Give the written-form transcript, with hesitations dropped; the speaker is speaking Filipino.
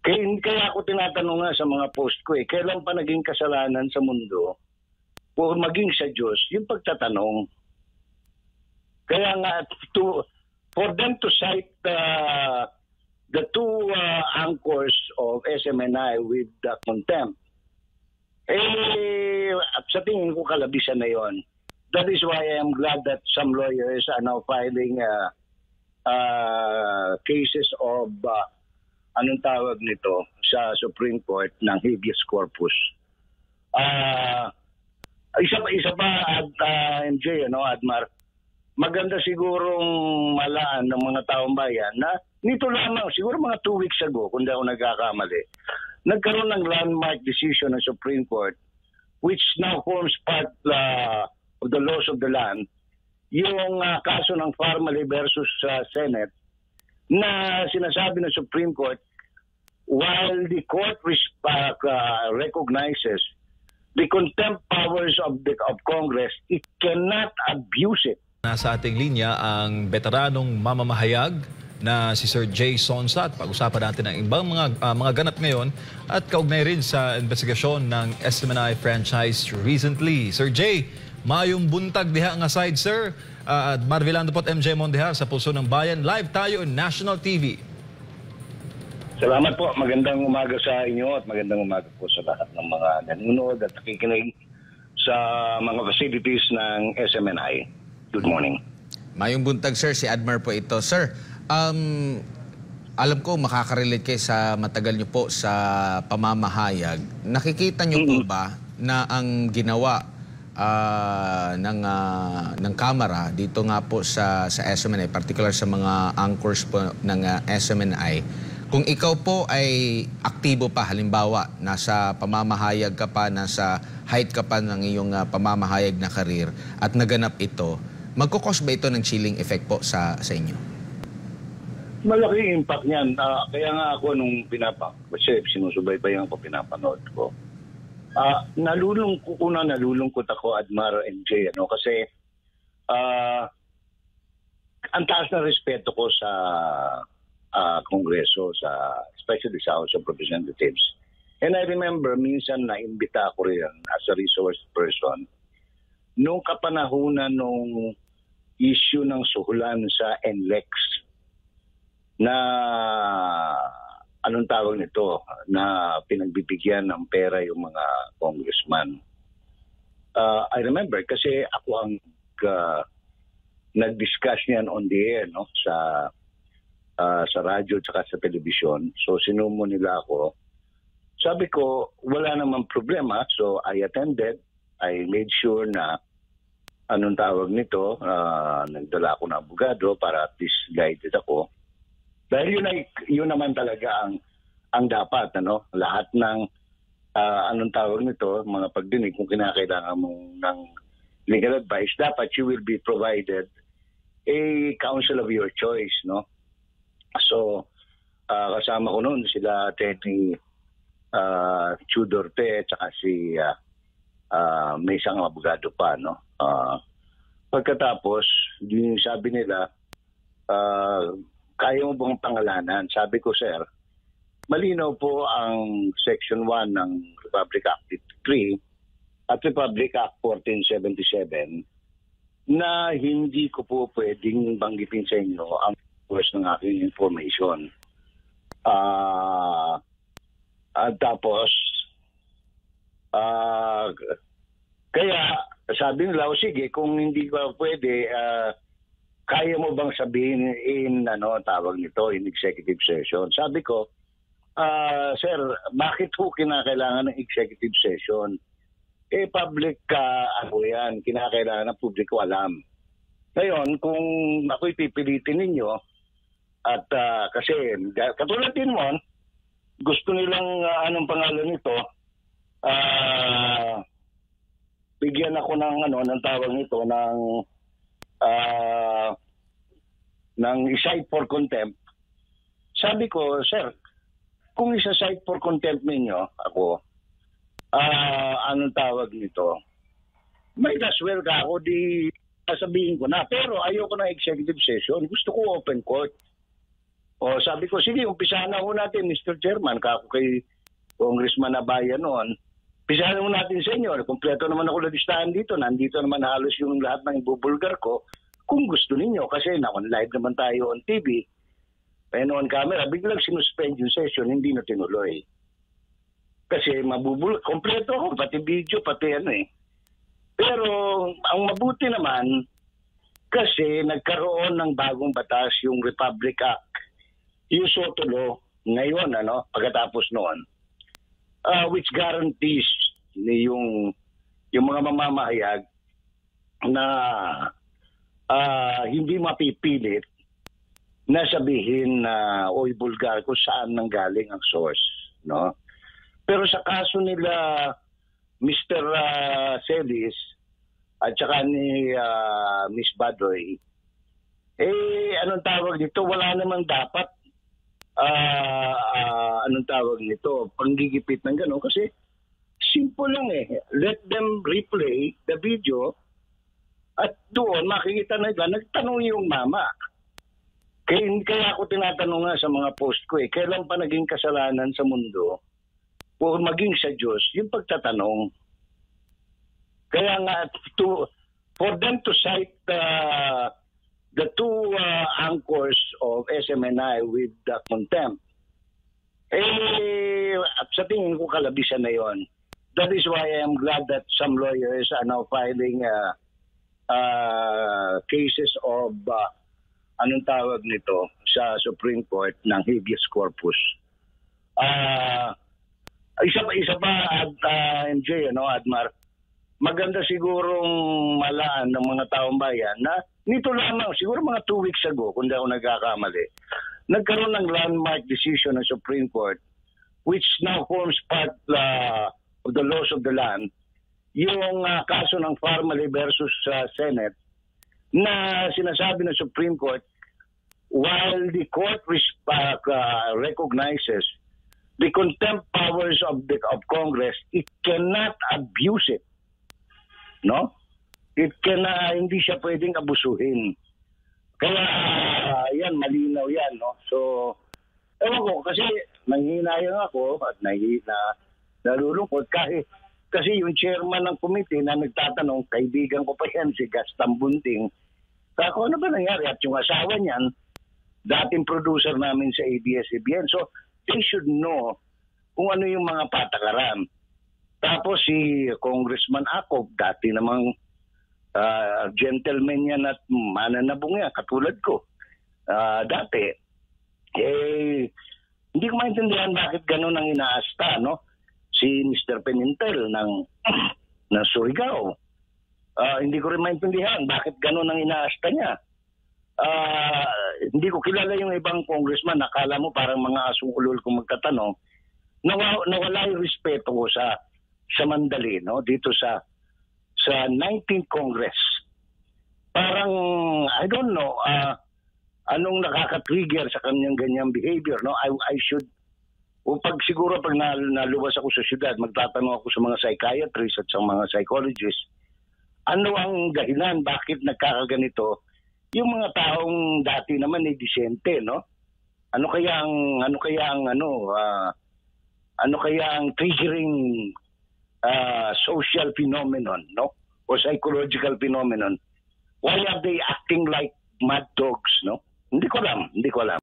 Kaya ako tinatanong nga sa mga post ko kailan pa naging kasalanan sa mundo o maging sa Diyos yung pagtatanong. Kaya nga, for them to cite the two anchors of SMNI with contempt, sa tingin ko kalabisan na yon. That is why I am glad that some lawyers are now filing cases of anong tawag nito sa Supreme Court ng habeas corpus. Isa pa MJ, Admar, maganda sigurong malaan ng mga taong bayan na nito lamang, siguro mga 2 weeks ago, kung di ako nagkakamali, nagkaroon ng landmark decision ng Supreme Court which now forms part of the laws of the land, yung kaso ng Farmally versus Senate na sinasabi ng Supreme Court, while the court recognizes the contempt powers of Congress, it cannot abuse it. Nasa ating linya ang veteranong mamamahayag na si Sir Jay Sonsa at pag-usapan natin ang ibang mga ganap ngayon at kaugnay rin sa investigasyon ng SMNI franchise recently. Sir Jay, mayong buntag diha nga side, sir. Marvilando po't MJ Mondehar sa Pulso ng Bayan. Live tayo in National TV. Salamat po. Magandang umaga sa inyo at magandang umaga po sa lahat ng mga nanonood at nakikinig sa mga facilities ng SMNI. Good morning. Mayong buntag, sir. Si Admar po ito. Sir, alam ko makakarelate kayo sa matagal nyo po sa pamamahayag. Nakikita nyo po ba na ang ginawa ng Kamara dito nga po sa SMNI, particular sa mga anchors po ng SMNI, kung ikaw po ay aktibo pa, halimbawa, nasa pamamahayag ka pa, nasa height ka pa ng iyong pamamahayag na karir at naganap ito, magkukos ba ito ng chilling effect po sa inyo? Malaki impact niyan. Kaya nga ako nung kasi sinusubaybayan ko, pinapanood ko. Nalulungkot ako, Admar MJ, kasi ang taas na respeto ko sa Kongreso, especially sa House of Representatives. And I remember, minsan na-imbita ako rin as a resource person nung kapanahunan nung issue ng suhulan sa NLEX na anong tawag nito, na pinagbibigyan ng pera yung mga congressman. I remember kasi ako ang nag-discuss niyan on the air, sa radyo at sa telebisyon. So sinumo nila ako. Sabi ko, wala namang problema. So I attended. I made sure na anong tawag nito, nagdala ako ng abogado para at least guided ako. Dahil yun naman talaga ang dapat, lahat ng anong tawag nito, mga pagdinig, kung kinakailangan mong ng legal advice, dapat you will be provided a counsel of your choice, So, kasama ko noon sila Teddy Chudorte at saka may isang abogado pa, Pagkatapos, yung sabi nila, kaya mo bang pangalanan? Sabi ko, sir, malinaw po ang Section 1 ng Republic Act 3 at Republic Act 1477 na hindi ko po pwedeng banggitin sa inyo ang source ng aking information. At tapos, kaya sabi nila, sige, kung hindi ba pwede, kaya mo bang sabihin tawag nito, in executive session? Sabi ko, sir, bakit ho kinakailangan ng executive session? Public yan, kinakailangan ng publiko alam. Ngayon, kung ako'y pipilitin ninyo, at kasi katulad din mo, gusto nilang anong pangalan nito, bigyan ako ng tawag nito ng cite for contempt. Sabi ko, sir, kung isa-cite for contempt ninyo ako, anong tawag nito, might as well ka ako, di sasabihin ko na. Pero ayoko na executive session. Gusto ko open court. O sabi ko, sige, umpisahan na ho natin, Mr. Chairman, kako kay Congressman Abaya noon. Umpisahan ho natin sa inyo. Kompleto naman ako listahan dito. Nandito naman halos yung lahat ng ibubulgar ko. Kung gusto ninyo, kasi live naman tayo on TV, and on camera, biglang sinuspend yung session, hindi na tinuloy. Kasi kompleto ako, pati video, pati ano eh. Pero ang mabuti naman, kasi nagkaroon ng bagong batas, yung Republic Act, yung Soto Law, ngayon, pagkatapos noon, which guarantees yung mga mamamahayag na hindi mapipilit na sabihin na oy bulgar kung saan nanggaling ang source, no? Pero sa kaso nila Mr. Celis at saka ni Miss Badoy, anong tawag nito? Wala namang dapat panggigipit ng gano'n kasi simple lang eh. Let them replay the video at doon makikita na nagtanong yung mama. Kaya ako tinatanong nga sa mga post ko kailan pa naging kasalanan sa mundo o maging sa Diyos yung pagtatanong. Kaya nga, for them to cite the two anchors of SMNI with contempt, sa tingin ko kalabisan na yon. That is why I am glad that some lawyers are now filing cases of anong tawag nito sa Supreme Court ng habeas corpus. Isa pa MJ, Admar, maganda sigurong malaan ng mga taong bayan na nito lamang, siguro mga 2 weeks ago, kung di ako nagkakamali, nagkaroon ng landmark decision ng Supreme Court which now forms part of the laws of the land, yung kaso ng Farmally versus Senate na sinasabi ng Supreme Court, while the court recognizes the contempt powers of Congress, it cannot abuse it. No? Hindi siya pwedeng abusuhin. Kaya yan, malinaw yan. No? So, ewan ko, kasi nanghihinayang ako at nalulungkot kasi yung chairman ng committee na nagtatanong, kaibigan ko pa yan, si Gaston Bunting, ako ano ba nangyari? At yung asawa niyan, dating producer namin sa ABS-CBN. So, they should know kung ano yung mga patakaran. Tapos si Congressman Acop, dati namang gentleman yan at mananabong yan, katulad ko. Dati, hindi ko maintindihan bakit ganun ang inaasta, no? Si Mr. Pimentel ng Surigao. Hindi ko rin maintindihan bakit ganun ang inaasta niya. Hindi ko kilala yung ibang congressman, nakala mo parang mga asong ulol kung magtatanong, nawala yung respeto ko sa Mandali, no? Dito sa 19th Congress. Parang, I don't know, anong nakaka-trigger sa kanyang ganyang behavior, no? I should, siguro pag naluwas ako sa syudad, magtatanong ako sa mga psychiatrists at sa mga psychologists, ano ang dahilan, bakit nagkakaganito? Yung mga taong dati naman ay disente, no? Ano kaya ang triggering social phenomenon, no? O psychological phenomenon? Why are they acting like mad dogs, no? Hindi ko alam.